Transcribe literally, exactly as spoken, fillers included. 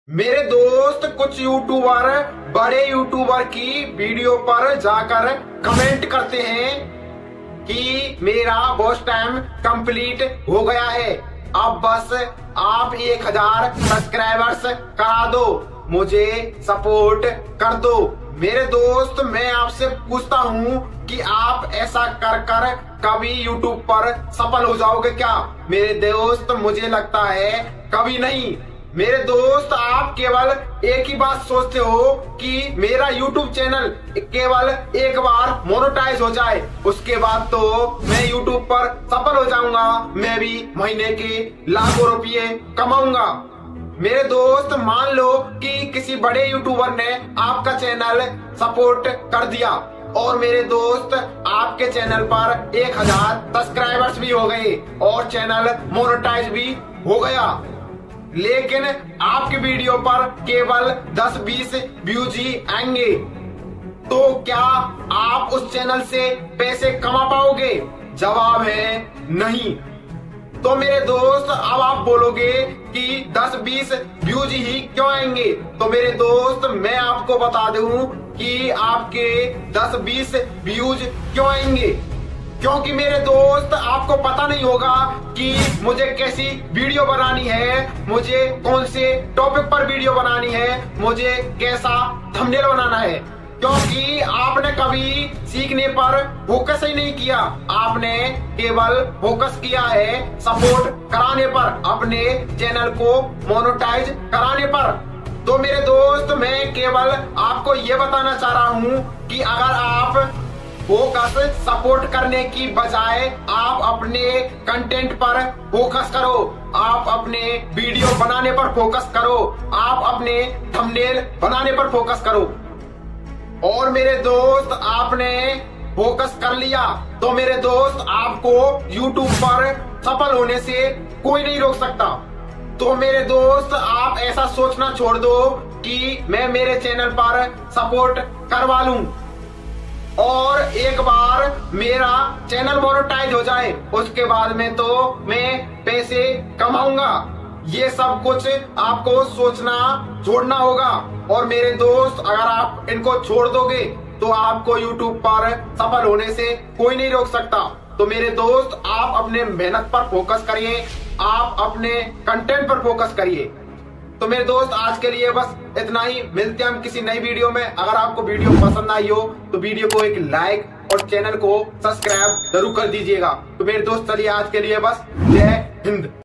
मेरे दोस्त कुछ यूट्यूबर बड़े यूट्यूबर की वीडियो पर जाकर कमेंट करते हैं कि मेरा वॉच टाइम कंप्लीट हो गया है, अब बस आप एक हजार सब्सक्राइबर्स करा दो, मुझे सपोर्ट कर दो। मेरे दोस्त मैं आपसे पूछता हूँ कि आप ऐसा कर कर कभी यूट्यूब पर सफल हो जाओगे क्या? मेरे दोस्त मुझे लगता है कभी नहीं। मेरे दोस्त आप केवल एक ही बात सोचते हो कि मेरा यूट्यूब चैनल केवल एक बार मोनेटाइज हो जाए, उसके बाद तो मैं यूट्यूब पर सफल हो जाऊंगा, मैं भी महीने के लाखों रुपये कमाऊंगा। मेरे दोस्त मान लो कि किसी बड़े यूट्यूबर ने आपका चैनल सपोर्ट कर दिया और मेरे दोस्त आपके चैनल पर एक हजार सब्सक्राइबर्स भी हो गए और चैनल मोनेटाइज भी हो गया, लेकिन आपकी वीडियो पर केवल दस बीस व्यूज ही आएंगे, तो क्या आप उस चैनल से पैसे कमा पाओगे? जवाब है नहीं। तो मेरे दोस्त अब आप बोलोगे कि दस बीस व्यूज ही क्यों आएंगे? तो मेरे दोस्त मैं आपको बता दूं कि आपके दस बीस व्यूज क्यों आएंगे, क्योंकि मेरे दोस्त आपको पता नहीं होगा कि मुझे कैसी वीडियो बनानी है, मुझे कौन से टॉपिक पर वीडियो बनानी है, मुझे कैसा थंबनेल बनाना है, क्योंकि आपने कभी सीखने पर फोकस ही नहीं किया, आपने केवल फोकस किया है सपोर्ट कराने पर, अपने चैनल को मोनेटाइज कराने पर। तो मेरे दोस्त मैं केवल आपको ये बताना चाह रहा हूँ कि अगर आप फोकस सपोर्ट करने की बजाय आप अपने कंटेंट पर फोकस करो, आप अपने वीडियो बनाने पर फोकस करो, आप अपने थंबनेल बनाने पर फोकस करो। और मेरे दोस्त आपने फोकस कर लिया तो मेरे दोस्त आपको यूट्यूब पर सफल होने से कोई नहीं रोक सकता। तो मेरे दोस्त आप ऐसा सोचना छोड़ दो कि मैं मेरे चैनल पर सपोर्ट करवा लूं और एक बार मेरा चैनल मोनेटाइज हो जाए, उसके बाद में तो मैं पैसे कमाऊंगा। ये सब कुछ आपको सोचना छोड़ना होगा और मेरे दोस्त अगर आप इनको छोड़ दोगे तो आपको यूट्यूब पर सफल होने से कोई नहीं रोक सकता। तो मेरे दोस्त आप अपने मेहनत पर फोकस करिए, आप अपने कंटेंट पर फोकस करिए। तो मेरे दोस्त आज के लिए बस इतना ही, मिलते हैं हम किसी नई वीडियो में। अगर आपको वीडियो पसंद आई हो तो वीडियो को एक लाइक और चैनल को सब्सक्राइब जरूर कर दीजिएगा। तो मेरे दोस्त चलिए आज के लिए बस जय हिंद।